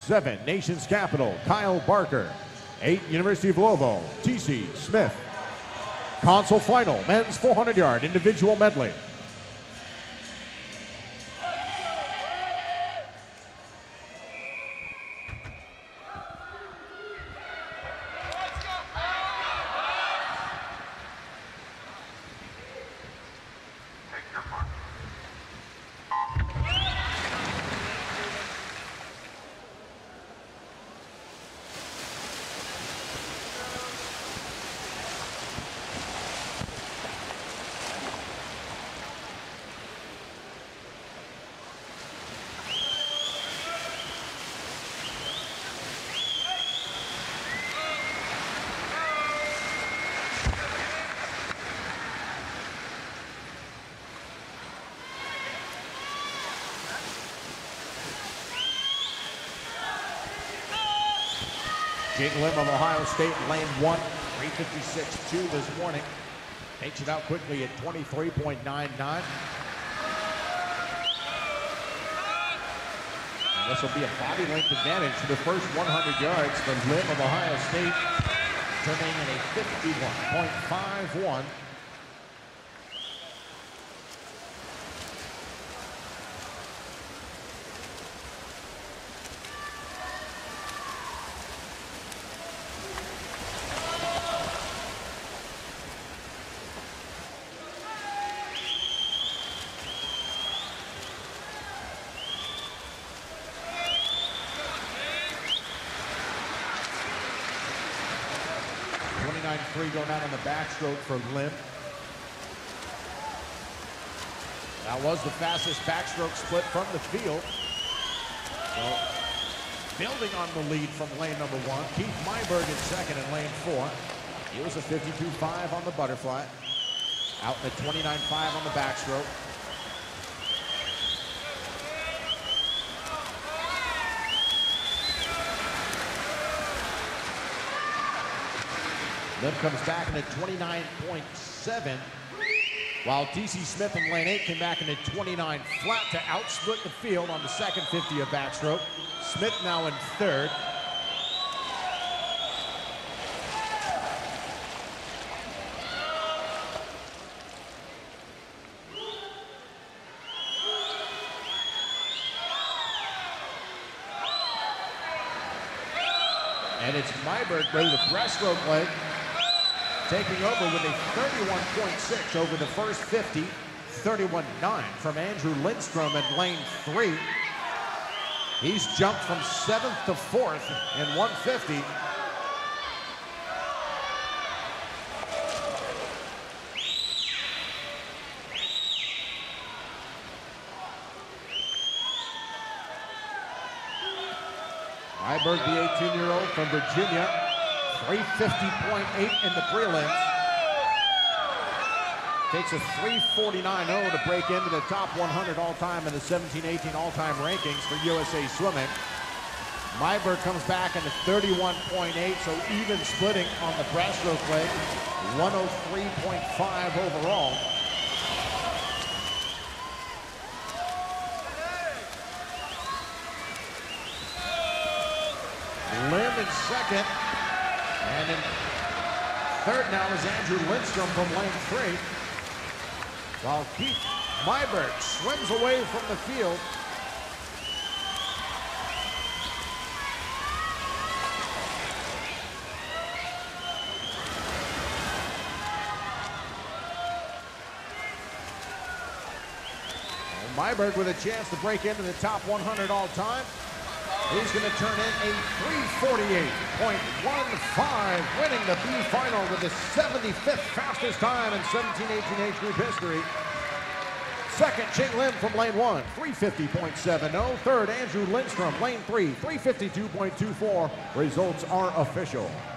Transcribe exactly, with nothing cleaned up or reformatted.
Seven, Nation's Capital, Kyle Barker. Eight, University of Louisville, T C Smith. Console final, men's four hundred yard individual medley. Jake Lim of Ohio State in lane one, three fifty-six two this morning. Takes it out quickly at twenty-three point nine nine. And this will be a body length advantage for the first one hundred yards for Lim of Ohio State, turning in a fifty-one point five one. twenty-nine three going out on the backstroke for Lim. That was the fastest backstroke split from the field. So, building on the lead from lane number one, Keith Meiberg in second in lane four. He was a fifty-two five on the butterfly. Out in the twenty-nine five on the backstroke. Lim comes back in at twenty-nine point seven, while T C Smith in lane eight came back in at twenty-nine flat to outsplit the field on the second fifty of backstroke. Smith now in third. And it's Meiberg with the breaststroke leg, taking over with a thirty-one point six over the first fifty, thirty-one nine from Andrew Lindstrom in lane three. He's jumped from seventh to fourth in one fifty. Meiberg, the eighteen-year-old from Virginia, three fifty point eight in the prelims. Takes a three forty-nine oh to break into the top one hundred all-time in the seventeen eighteen all-time rankings for U S A Swimming. Meiberg comes back in the thirty-one point eight, so even splitting on the breaststroke leg, one oh three point five overall. Lim in second, and in third now is Andrew Lindstrom from lane three, while Keith Meiberg swims away from the field. Meiberg with a chance to break into the top one hundred all time. He's going to turn in a three forty-eight point one five, winning the B final with the seventy-fifth fastest time in seventeen eighteen age group history. Second, Jake Lim from lane one, three fifty point seven oh. Third, Andrew Lindstrom, lane three, three fifty-two point two four. Results are official.